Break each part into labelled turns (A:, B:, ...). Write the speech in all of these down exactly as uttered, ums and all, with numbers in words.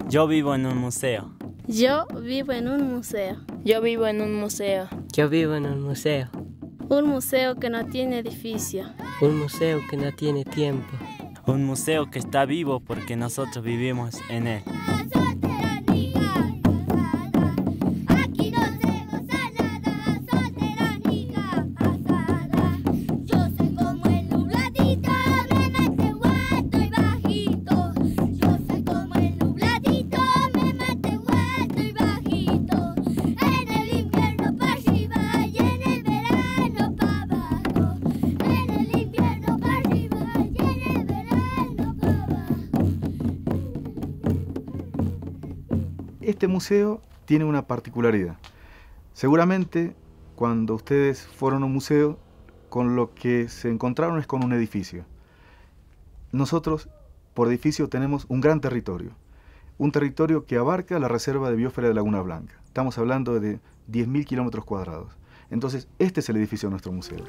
A: Yo vivo en un museo.
B: Yo vivo en un museo.
C: Yo vivo en un museo.
D: Yo vivo en un museo.
B: Un museo que no tiene edificio.
D: Un museo que no tiene tiempo.
A: Un museo que está vivo porque nosotros vivimos en él.
E: Este museo tiene una particularidad. Seguramente cuando ustedes fueron a un museo, con lo que se encontraron es con un edificio. Nosotros, por edificio, tenemos un gran territorio. Un territorio que abarca la reserva de biosfera de Laguna Blanca. Estamos hablando de diez mil kilómetros cuadrados. Entonces, este es el edificio de nuestro museo.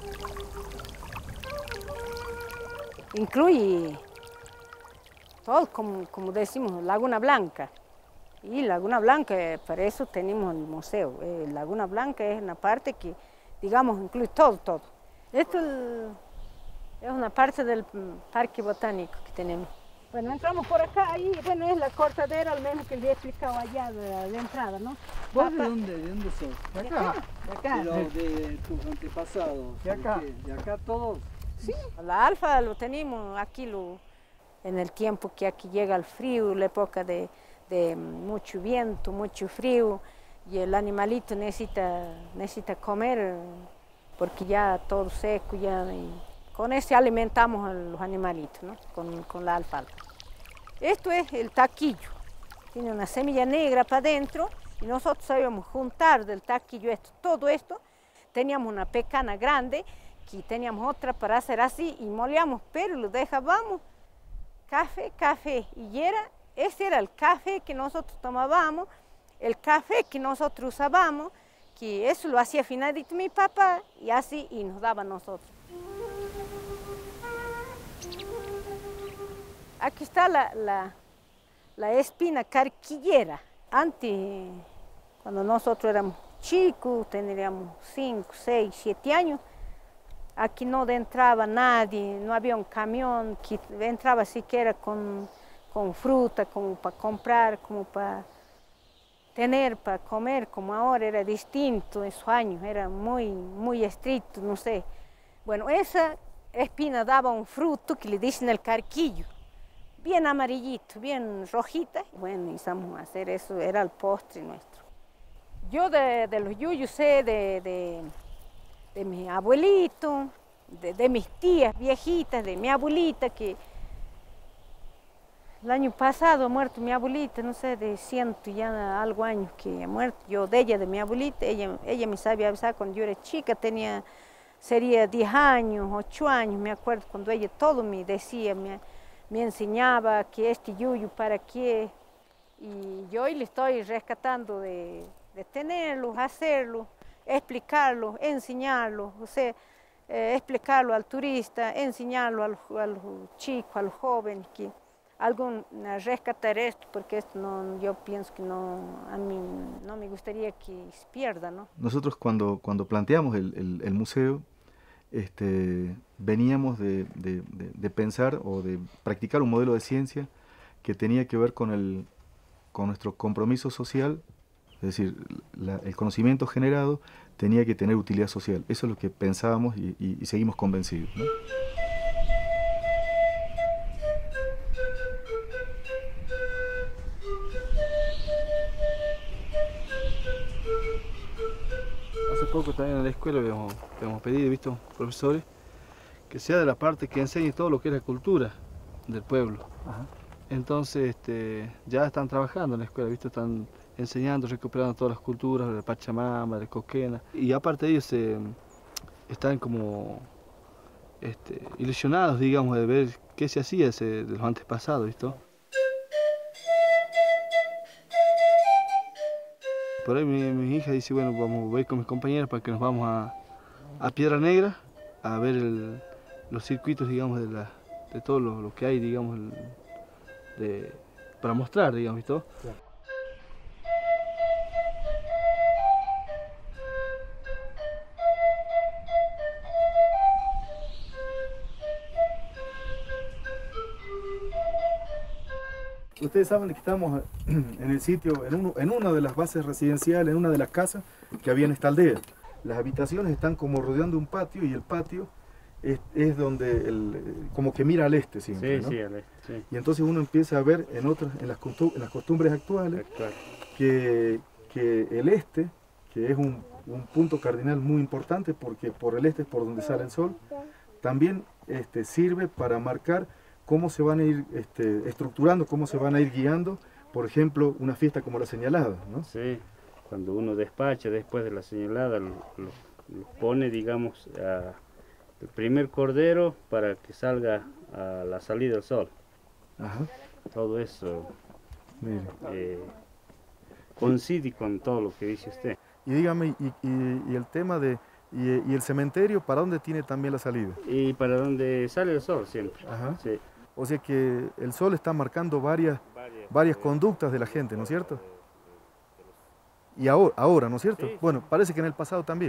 F: Incluye todo, como, como decimos, Laguna Blanca. Y Laguna Blanca, para eso tenemos el museo. Eh, Laguna Blanca es una parte que, digamos, incluye todo, todo. Esto es una parte del parque botánico que tenemos. Bueno, entramos por acá, ahí, bueno, es la cortadera, al menos que le he explicado allá de la de entrada, ¿no?
G: ¿Vos de dónde, de dónde sos?
F: De acá. De acá.
G: Pero de tus antepasados.
E: De acá.
G: ¿De, de acá todos?
F: Sí, la alfa lo tenemos aquí, lo, en el tiempo que aquí llega el frío, la época de... de mucho viento, mucho frío, y el animalito necesita, necesita comer porque ya todo seco, ya, y con eso alimentamos a los animalitos, ¿no? con, con la alfalfa. Esto es el taquillo, tiene una semilla negra para adentro y nosotros sabíamos juntar del taquillo esto, todo esto. Teníamos una pecana grande, que teníamos otra para hacer así y molíamos, pero lo dejábamos café, café, y era ese era el café que nosotros tomábamos, el café que nosotros usábamos, que eso lo hacía finadito mi papá y así y nos daba a nosotros. Aquí está la, la, la espina carquillera. Antes, cuando nosotros éramos chicos, tendríamos cinco, seis, siete años, aquí no entraba nadie, no había un camión que entraba siquiera con... con fruta, como para comprar, como para tener, para comer, como ahora era distinto, esos años, era muy, muy estricto, no sé. Bueno, esa espina daba un fruto que le dicen el carquillo, bien amarillito, bien rojita. Bueno, íbamos a hacer eso, era el postre nuestro. Yo de, de los yuyos sé de, de, de mi abuelito, de, de mis tías viejitas, de mi abuelita, que el año pasado ha muerto mi abuelita, no sé, de ciento ya algo años que ha muerto. Yo de ella, de mi abuelita, ella, ella me sabía avisar cuando yo era chica, tenía, sería diez años, ocho años, me acuerdo cuando ella todo me decía, me, me enseñaba que este yuyu para qué. Y yo hoy le estoy rescatando de, de tenerlo, hacerlo, explicarlo, enseñarlo, o sea, eh, explicarlo al turista, enseñarlo al, al chico, al joven, que algún rescatar esto, porque esto no, yo pienso que no, a mí no me gustaría que se pierda, ¿no?
E: Nosotros cuando, cuando planteamos el, el, el museo, este, veníamos de, de, de, de pensar o de practicar un modelo de ciencia que tenía que ver con, el, con nuestro compromiso social, es decir, la, el conocimiento generado tenía que tener utilidad social. Eso es lo que pensábamos y, y, y seguimos convencidos, ¿no?
G: Hace poco también en la escuela habíamos, habíamos pedido, visto, profesores, que sea de la parte que enseñe todo lo que es la cultura del pueblo. Ajá. Entonces este, ya están trabajando en la escuela, visto, están enseñando, recuperando todas las culturas, de Pachamama, de Coquena. Y aparte de ellos eh, están como este, ilusionados, digamos, de ver qué se hacía ese, de los antepasados, visto. Por ahí mi, mi hija dice, bueno, vamos a ir con mis compañeros para que nos vamos a, a Piedra Negra a ver el, los circuitos, digamos, de, la, de todo lo, lo que hay, digamos, el, de para mostrar, digamos, ¿visto?
E: Claro. Ustedes saben que estamos en el sitio, en, uno, en una de las bases residenciales, en una de las casas que había en esta aldea. Las habitaciones están como rodeando un patio y el patio es, es donde, el, como que mira al este siempre,
A: Sí,
E: ¿no?
A: sí, al este, sí.
E: Y entonces uno empieza a ver en, otras, en, las, en las costumbres actuales
A: Actual.
E: que, que el este, que es un, un punto cardinal muy importante porque por el este es por donde sale el sol, también este, sirve para marcar cómo se van a ir este, estructurando, cómo se van a ir guiando, por ejemplo, una fiesta como la señalada, ¿no?
A: Sí, cuando uno despacha después de la señalada, lo, lo, lo pone, digamos, a, el primer cordero para que salga a la salida del sol.
E: Ajá.
A: Todo eso
E: Mire.
A: eh, coincide con todo lo que dice usted.
E: Y dígame, y, y, y el tema de, y, y el cementerio, ¿para dónde tiene también la salida?
A: Y para donde sale el sol siempre.
E: Ajá.
A: Sí.
E: O sea que el sol está marcando varias, varias conductas de la gente, ¿no es cierto? Y ahora, ahora ¿no es cierto?
A: Sí.
E: Bueno, parece que en el pasado también.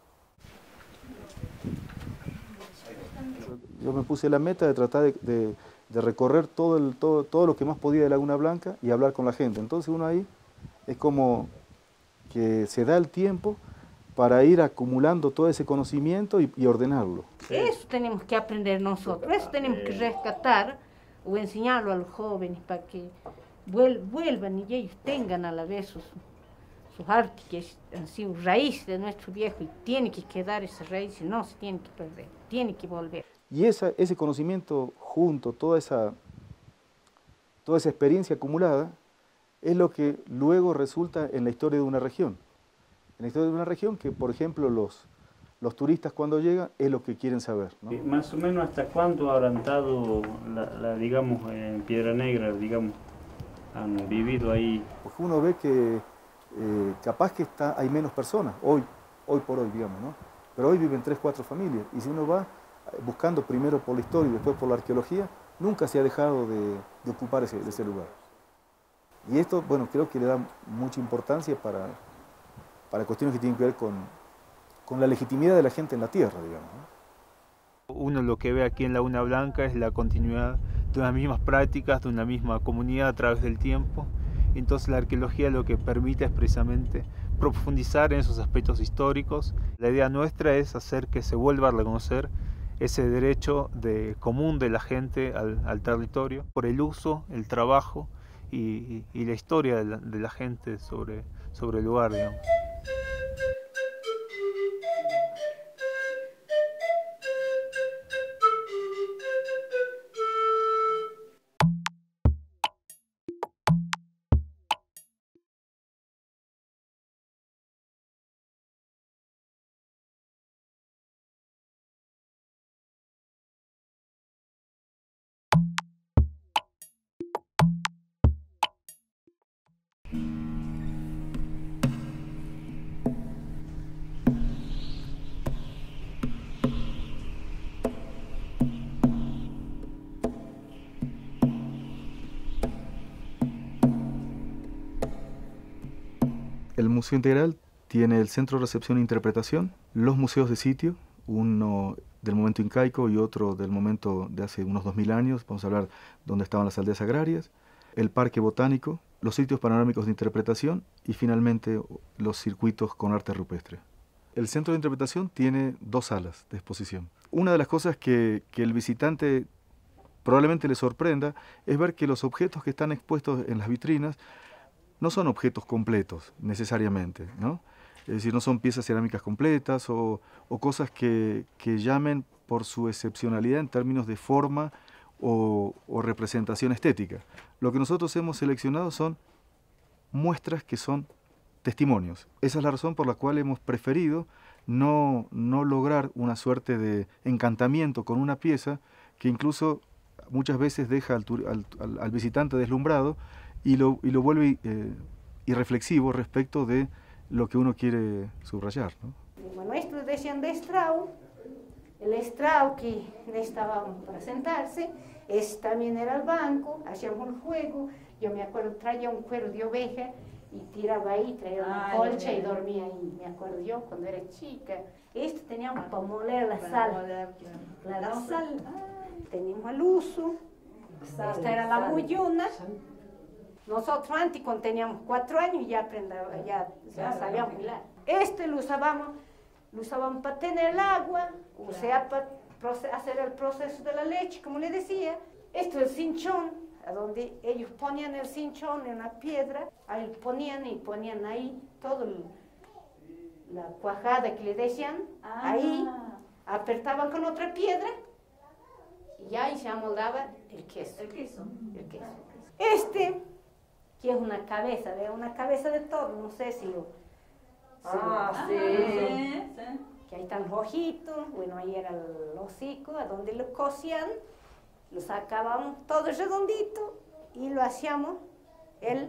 E: Yo me puse la meta de tratar de, de, de recorrer todo, el, todo, todo lo que más podía de Laguna Blanca y hablar con la gente. Entonces uno ahí es como que se da el tiempo para ir acumulando todo ese conocimiento y, y ordenarlo.
F: Eso tenemos que aprender nosotros, eso tenemos que rescatar o enseñarlo a los jóvenes para que vuel vuelvan y ellos tengan a la vez sus, sus artes que han sido raíces de nuestro viejo y tiene que quedar esa raíz, no se tiene que perder, tiene que volver.
E: Y esa, ese conocimiento junto, toda esa, toda esa experiencia acumulada, es lo que luego resulta en la historia de una región. En la historia de una región que, por ejemplo, los, los turistas cuando llegan es lo que quieren saber, ¿no?
A: Y más o menos hasta cuándo habrán estado, la, la, digamos, en Piedra Negra, digamos, han vivido ahí.
E: Porque uno ve que eh, capaz que está, hay menos personas, hoy, hoy por hoy, digamos, ¿no? Pero hoy viven tres, cuatro familias, y si uno va buscando primero por la historia y después por la arqueología, nunca se ha dejado de, de ocupar ese, ese lugar. Y esto, bueno, creo que le da mucha importancia para, para cuestiones que tienen que ver con, con la legitimidad de la gente en la tierra, digamos, ¿no?
H: Uno lo que ve aquí en Laguna Blanca es la continuidad de unas mismas prácticas, de una misma comunidad a través del tiempo. Entonces la arqueología lo que permite es precisamente profundizar en esos aspectos históricos. La idea nuestra es hacer que se vuelva a reconocer ese derecho de, común de la gente al, al territorio, por el uso, el trabajo y, y, y la historia de la, de la gente sobre, sobre el lugar, digamos.
E: El Museo Integral tiene el Centro de Recepción e Interpretación, los museos de sitio, uno del momento incaico y otro del momento de hace unos dos mil años, vamos a hablar donde estaban las aldeas agrarias, el Parque Botánico, los sitios panorámicos de interpretación y finalmente los circuitos con arte rupestre. El Centro de Interpretación tiene dos salas de exposición. Una de las cosas que, que el visitante probablemente le sorprenda es ver que los objetos que están expuestos en las vitrinas no son objetos completos necesariamente, ¿no? Es decir, no son piezas cerámicas completas o, o cosas que, que llamen por su excepcionalidad en términos de forma o, o representación estética. Lo que nosotros hemos seleccionado son muestras que son testimonios. Esa es la razón por la cual hemos preferido no, no lograr una suerte de encantamiento con una pieza que incluso muchas veces deja al, al, al, al visitante deslumbrado y lo, y lo vuelve eh, irreflexivo respecto de lo que uno quiere subrayar, ¿no?
F: Los nuestros decían de estrado, el estrado que necesitaban para sentarse, ese también era el banco, hacíamos el juego, Yo me acuerdo, traía un cuero de oveja y tiraba ahí, traía una
I: Ay,
F: colcha
I: ay,
F: y
I: ay.
F: dormía ahí. Me acuerdo yo cuando era chica. Esto teníamos para moler la
I: Para
F: sal.
I: moler,
F: La,
I: claro.
F: la sal. Ay, teníamos el uso. Esta era la
I: sal.
F: muyuna. Nosotros antes, cuando teníamos cuatro años, ya, aprendaba, ya, ya
I: Claro,
F: sabíamos
I: no.
F: hilar. Este lo usábamos, lo usábamos para tener el agua, o sea, para proce- hacer el proceso de la leche, como le decía. Esto es el cinchón, a donde ellos ponían el cinchón en la piedra, ahí lo ponían y ponían ahí todo la cuajada que le decían,
I: Ah.
F: ahí apretaban con otra piedra y ahí se amoldaba el queso.
I: El queso.
F: El queso. Este, que es una cabeza, ¿ve? Una cabeza de todo, no sé si lo... si
I: Ah,
F: lo-
I: sí. sí, sí.
F: Que ahí están rojitos, bueno, ahí era el hocico, a donde lo cosían, lo sacábamos todo redondito y lo hacíamos, el,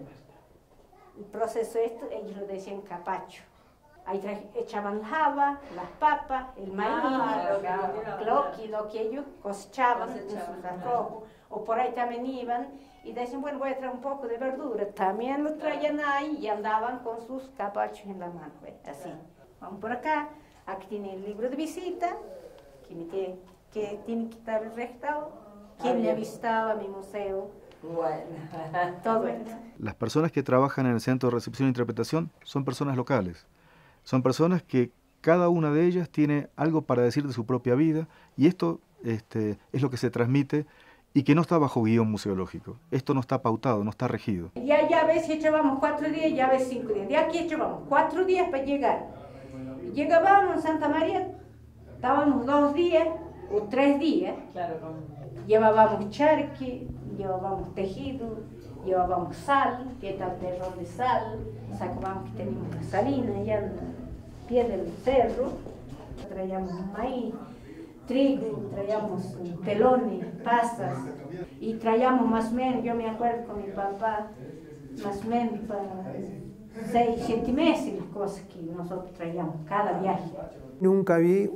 F: el proceso esto, ellos lo decían capacho. Ahí tra- echaban java, las papas, el maíz,
I: Ah, lo que-
F: lo, que, lo que ellos cosechaban en
I: Cosechaban,
F: sus
I: claro.
F: arrojos. O por ahí también iban y decían, bueno, voy a traer un poco de verdura. También lo traían ahí y andaban con sus capachos en la mano, ¿ve? Así. Vamos por acá. Aquí tiene el libro de visita, que, me tiene, que tiene que estar registrado. ¿Quién me ha visitado a mi museo?
I: Bueno.
F: Todo esto.
E: Las personas que trabajan en el Centro de Recepción e Interpretación son personas locales. Son personas que cada una de ellas tiene algo para decir de su propia vida y esto este, es lo que se transmite y que no está bajo guión museológico. Esto no está pautado, no está regido.
F: Y allá a veces echábamos cuatro días y a veces cinco días. De aquí echábamos cuatro días para llegar. Y llegábamos en Santa María, estábamos dos días o tres días.
I: Claro, con...
F: Llevábamos charqui, llevábamos tejido, llevábamos sal, que era el terror de sal, sacábamos que teníamos la salina allá en el pie del cerro, traíamos maíz, trigo, traíamos pelones, pasas, y traíamos más o menos, yo me acuerdo con mi papá, más o menos para seis, siete meses las cosas que nosotros traíamos cada viaje.
J: Nunca vi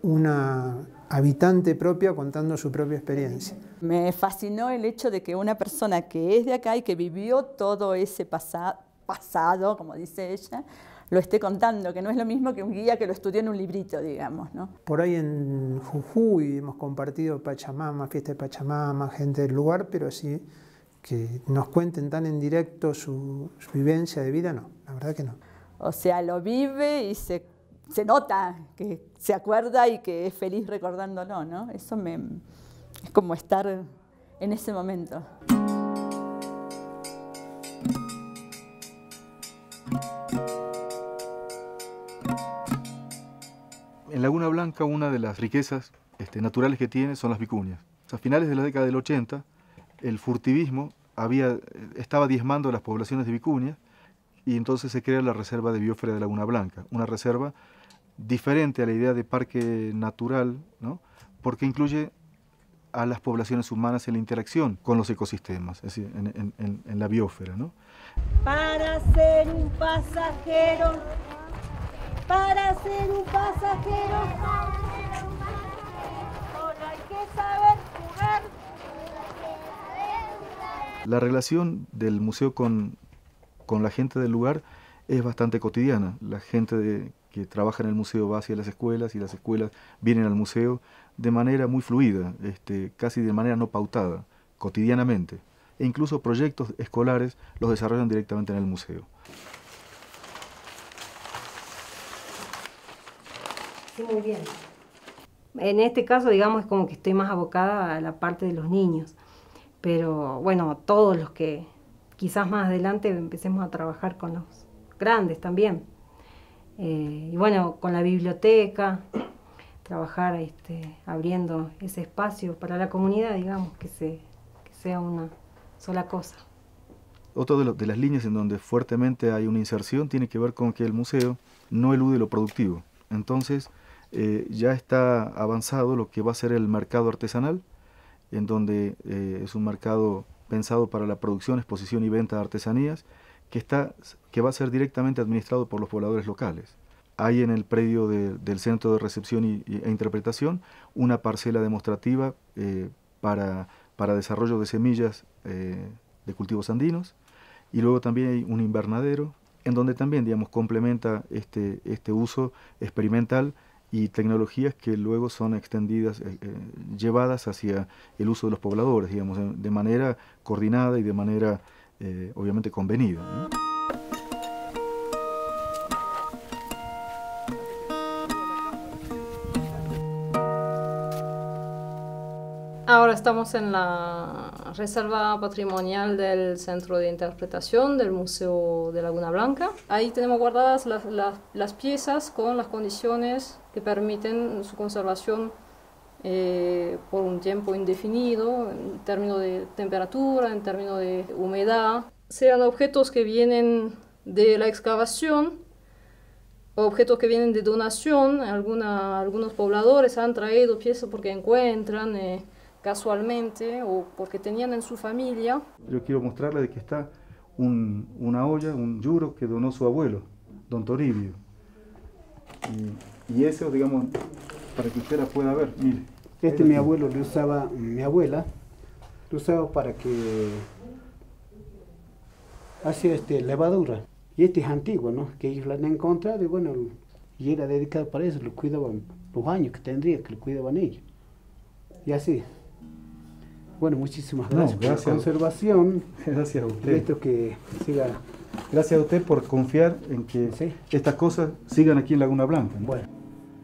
J: una habitante propia contando su propia experiencia.
K: Me fascinó el hecho de que una persona que es de acá y que vivió todo ese pasa pasado, como dice ella, lo esté contando, que no es lo mismo que un guía que lo estudió en un librito, digamos, ¿no?
J: Por ahí en Jujuy hemos compartido Pachamama, fiesta de Pachamama, gente del lugar, pero sí que nos cuenten tan en directo su, su vivencia de vida, no, la verdad que no.
K: O sea, lo vive y se, se nota que se acuerda y que es feliz recordándolo, ¿no? Eso me, es como estar en ese momento.
E: En Laguna Blanca una de las riquezas este, naturales que tiene son las vicuñas. A finales de la década del ochenta, el furtivismo había, estaba diezmando las poblaciones de vicuñas y entonces se crea la Reserva de Biosfera de Laguna Blanca, una reserva diferente a la idea de parque natural, ¿no? Porque incluye a las poblaciones humanas en la interacción con los ecosistemas, es decir, en, en, en, en la biosfera, ¿no?
L: Para ser un pasajero, para ser un pasajero, solo hay que saber jugar.
E: La relación del museo con, con la gente del lugar es bastante cotidiana. La gente de, que trabaja en el museo va hacia las escuelas y las escuelas vienen al museo de manera muy fluida, este, casi de manera no pautada, cotidianamente. E incluso proyectos escolares los desarrollan directamente en el museo.
M: Sí, muy bien. En este caso, digamos, es como que estoy más abocada a la parte de los niños. Pero bueno, todos los que quizás más adelante empecemos a trabajar con los grandes también. Eh, y bueno, con la biblioteca, trabajar este, abriendo ese espacio para la comunidad, digamos, que, se, que sea una sola cosa.
E: Otra de, lo, de las líneas en donde fuertemente hay una inserción tiene que ver con que el museo no elude lo productivo. Entonces, eh, ya está avanzado lo que va a ser el mercado artesanal, en donde eh, es un mercado pensado para la producción, exposición y venta de artesanías, que, está, que va a ser directamente administrado por los pobladores locales. Hay en el predio de, del Centro de Recepción y, y, e Interpretación una parcela demostrativa eh, para, para desarrollo de semillas eh, de cultivos andinos, y luego también hay un invernadero, en donde también, digamos, complementa este, este uso experimental y tecnologías que luego son extendidas, eh, eh, llevadas hacia el uso de los pobladores, digamos, de, de manera coordinada y de manera, eh, obviamente, convenida, ¿no?
N: Ahora estamos en la reserva patrimonial del Centro de Interpretación del Museo de Laguna Blanca. Ahí tenemos guardadas las, las, las piezas con las condiciones que permiten su conservación eh, por un tiempo indefinido, en términos de temperatura, en términos de humedad. Sean objetos que vienen de la excavación, objetos que vienen de donación. Alguna, algunos pobladores han traído piezas porque encuentran eh, casualmente o porque tenían en su familia.
E: Yo quiero mostrarle de que está un, una olla, un yuro que donó su abuelo, don Toribio. Y, y eso, digamos, para que usted la pueda ver, mire.
O: Este mi abuelo lo usaba, mi abuela, lo usaba para que hacía este, levadura. Y este es antiguo, ¿no? Que ellos lo han encontrado y bueno, y era dedicado para eso, lo cuidaban los años que tendría, que lo cuidaban ellos. Y así. Bueno, muchísimas gracias,
E: no, gracias
O: por la conservación.
E: Gracias a usted.
O: De esto que siga.
E: Gracias a usted por confiar en que ¿sí? estas cosas sigan aquí en Laguna Blanca, ¿no?
O: Bueno.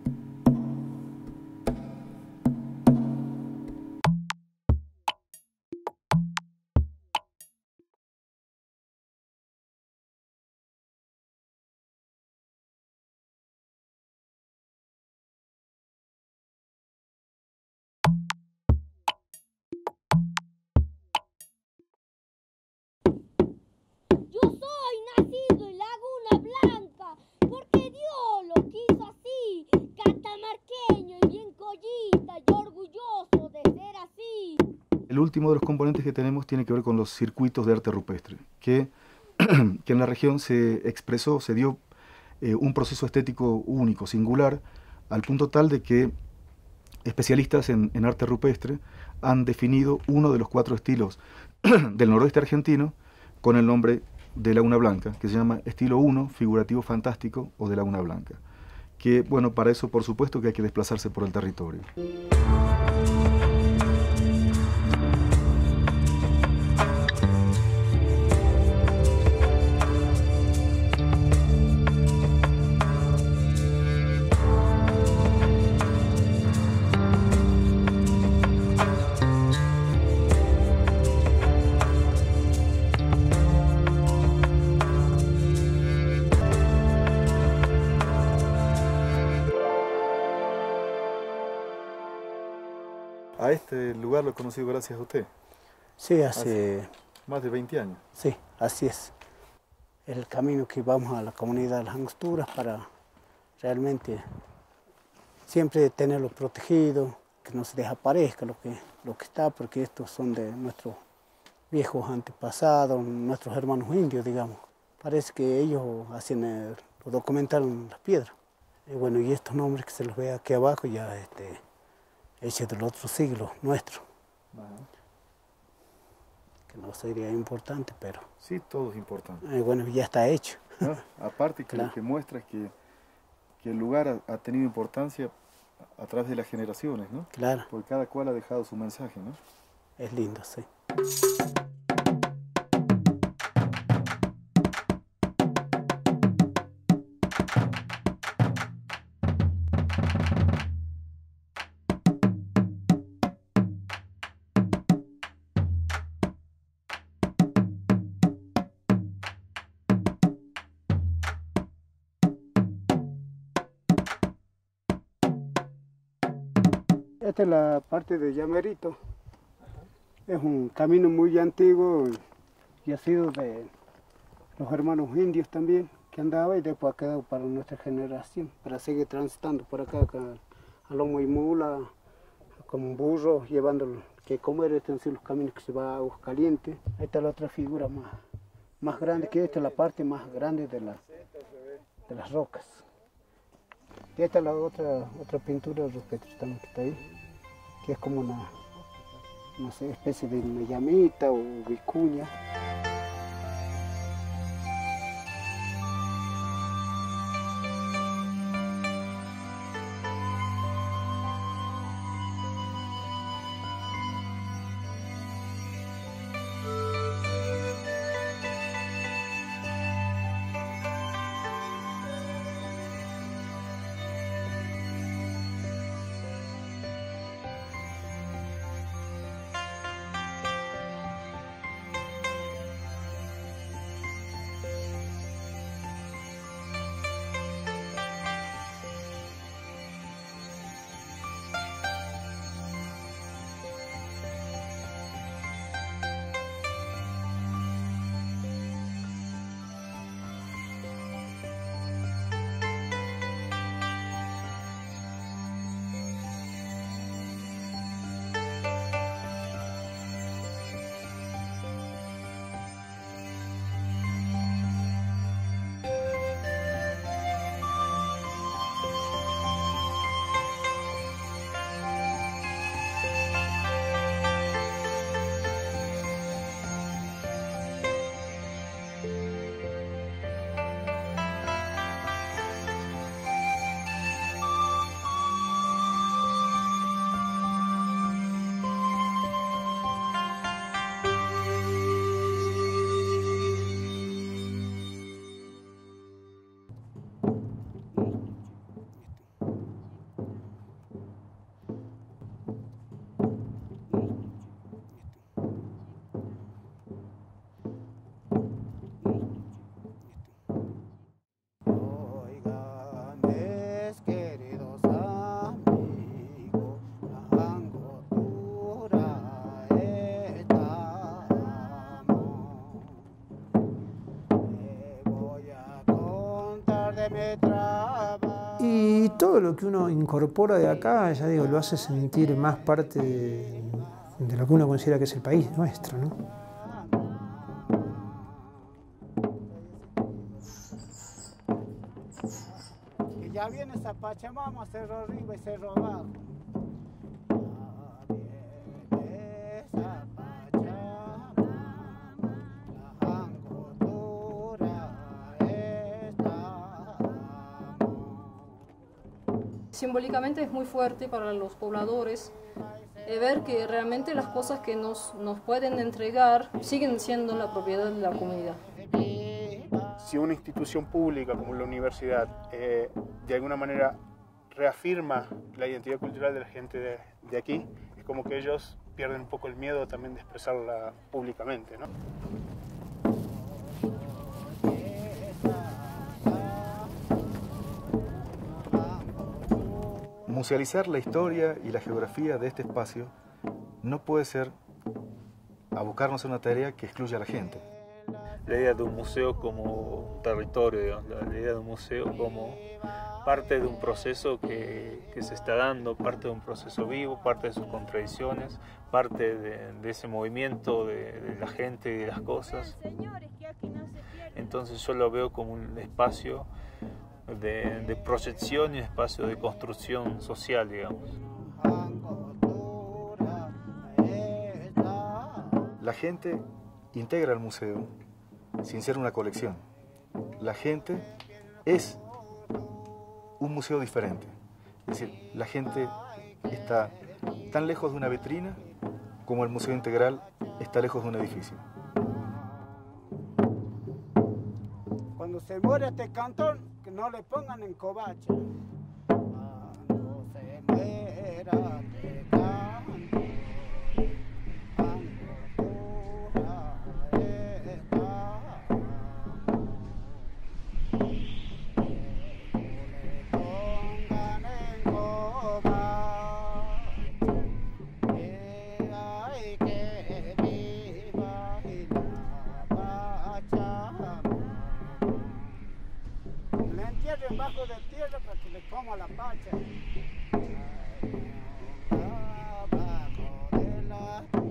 E: El último de los componentes que tenemos tiene que ver con los circuitos de arte rupestre, que, que en la región se expresó, se dio eh, un proceso estético único, singular, al punto tal de que especialistas en, en arte rupestre han definido uno de los cuatro estilos del noroeste argentino con el nombre de Laguna Blanca, que se llama estilo uno, figurativo fantástico o de Laguna Blanca. Que, bueno, para eso por supuesto que hay que desplazarse por el territorio. A este lugar lo he conocido gracias a usted.
O: Sí, hace...
E: hace más de veinte años.
O: Sí, así es. El camino que vamos a la comunidad de las Angosturas para realmente siempre tenerlo protegido, que no se desaparezca lo que, lo que está, porque estos son de nuestros viejos antepasados, nuestros hermanos indios, digamos. Parece que ellos hacen el, lo documentaron las piedras. Y bueno, y estos nombres que se los ve aquí abajo ya este, hechos del otro siglo nuestro. Bueno. Que no sería importante, pero...
E: Sí, todo es importante.
O: Eh, bueno, ya está hecho.
E: ¿No? Aparte que claro. Lo que muestra es que, que el lugar ha, ha tenido importancia a, a través de las generaciones, ¿no?
O: Claro.
E: Porque cada cual ha dejado su mensaje, ¿no?
O: Es lindo, sí. Esta es la parte de Llamerito. Es un camino muy antiguo y ha sido de los hermanos indios también que andaba y después ha quedado para nuestra generación, para seguir transitando por acá, acá a lomo y mula, con burro, llevando que comer, estos son los caminos que se va a Aguascalientes. Ahí está la otra figura más, más grande que esta, la parte más grande de, la, de las rocas. Y esta es la otra, otra pintura rupestre también que está ahí, que es como una, no sé, especie de una llamita o vicuña.
J: Y todo lo que uno incorpora de acá, ya digo, lo hace sentir más parte de, de lo que uno considera que es el país nuestro, ¿no?
O: Y ya viene esa Pachamama, cerro arriba y cerro abajo.
N: Simbólicamente es muy fuerte para los pobladores eh, ver que realmente las cosas que nos, nos pueden entregar siguen siendo la propiedad de la comunidad.
P: Si una institución pública como la universidad eh, de alguna manera reafirma la identidad cultural de la gente de, de aquí, es como que ellos pierden un poco el miedo también de expresarla públicamente, ¿no?
E: Musealizar la historia y la geografía de este espacio no puede ser abocarnos a una tarea que excluya a la gente.
H: La idea de un museo como un territorio, digamos, la idea de un museo como parte de un proceso que, que se está dando, parte de un proceso vivo, parte de sus contradicciones, parte de, de ese movimiento de, de la gente y de las cosas. Entonces yo lo veo como un espacio de, de proyección y un espacio de construcción social, digamos.
E: La gente integra el museo sin ser una colección. La gente es un museo diferente. Es decir, la gente está tan lejos de una vitrina como el Museo Integral está lejos de un edificio.
O: Cuando se muere este cantón, que no le pongan en covacha. Cuando se muera este cantón, debajo de tierra para que le coma la pacha. Abajo de la